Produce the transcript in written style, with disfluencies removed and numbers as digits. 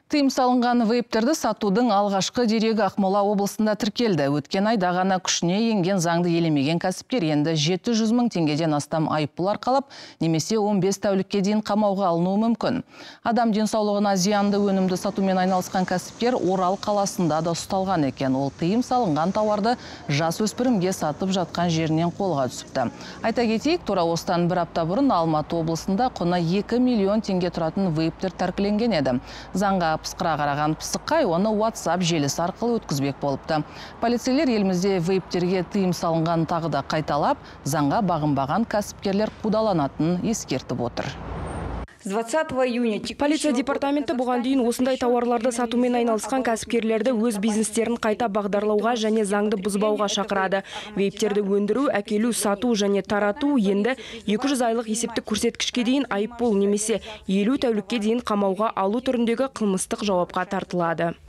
Тыйым салынған вейптерді сатудың алғашқы дерегі Ақмола облысында тіркелді. Өткен айда ғана күшіне енген заңды елемеген кәсіпкер енді 700 мың теңгеден астам айыппұл арқалап, немесе 15 тәулікке дейін қамауға алынуы мүмкін. Адам денсаулығына зиянды өнімді сатумен айналысқан кәсіпкер Орал қаласында да ұсталған екен. Ол тыйым салынған тауарды жасөспірімге сатып жатқан жерінен қолға түсіпті. Айта кетейік, тура осыдан бір апта бұрын Алматы облысында құны 2 миллион теңге тұратын вейптер тәркіленген еді. Заңға пысқыра қараған пысықай оны WhatsApp желісі арқылы өткізбек болыпты. Полицейлер елімізде вейптерге тыйым салынған тағы да қайталап, заңға бағынбаған кәсіпкерлер қудаланатынын ескертіп отыр. С 20 июня полиция департаменті бұған дейін осындай тауарларды сатумен айналысқан кәсіпкерлерді өз бизнестерін қайта бағдарлауға және заңды бұзбауға шақырады. Вейптерді өндіру, әкелу, сату және тарату енді 200 айлық есептік көрсеткішке дейін айыппұл немесе 50 тәулікке дейін қамауға алу түріндегі қылмыстық жауапқа тартылады.